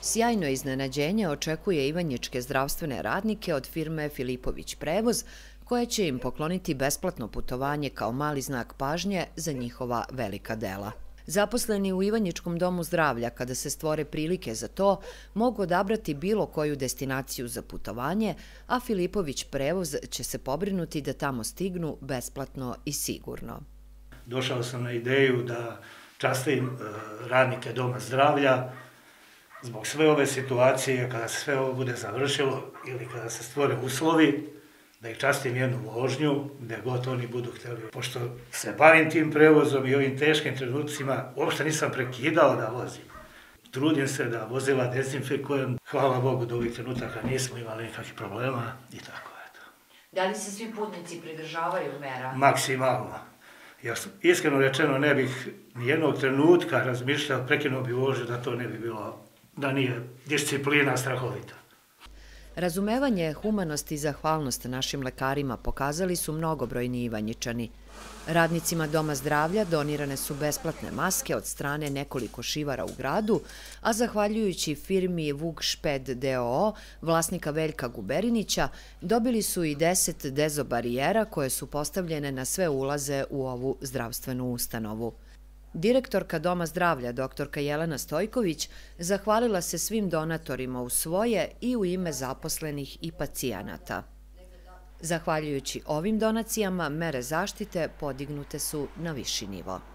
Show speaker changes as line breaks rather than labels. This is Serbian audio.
Sjajno iznenađenje očekuje ivanjičke zdravstvene radnike od firme Filipović prevoz, koja će im pokloniti besplatno putovanje kao mali znak pažnje za njihova velika dela. Zaposleni u Ivanjičkom domu zdravlja, kada se stvore prilike za to, mogu odabrati bilo koju destinaciju za putovanje, a Filipović prevoz će se pobrinuti da tamo stignu besplatno i sigurno.
Došao sam na ideju da častim radnike doma zdravlja zbog sve ove situacije, kada se sve ovo bude završilo ili kada se stvore uslovi, da ih častim jednu vožnju, gde god oni budu hteli. Pošto se bavim tim prevozom i ovim teškim trenucima, uopšte nisam prekidao da vozim. Trudim se da vozila dezinfikujem. Hvala Bogu da ovih trenutaka nismo imali nikakvih problema i tako eto.
Da li se svi putnici pridržavaju mera?
Maksimalno. Ja iskreno rečeno ne bih nijednog trenutka razmišljao, prekinuo bi vožnju da to ne bi bilo, da nije disciplina strahovita.
Razumevanje, humanost i zahvalnost našim lekarima pokazali su mnogobrojni Ivanjičani. Radnicima Doma zdravlja donirane su besplatne maske od strane nekoliko šivara u gradu, a zahvaljujući firmi Vuk Šped d.o.o. vlasnika Veljka Guberinića, dobili su i 10 dezobarijera koje su postavljene na sve ulaze u ovu zdravstvenu ustanovu. Direktorka Doma zdravlja, doktorka Jelena Stojković, zahvalila se svim donatorima u svoje i u ime zaposlenih i pacijenata. Zahvaljujući ovim donacijama, mere zaštite podignute su na viši nivo.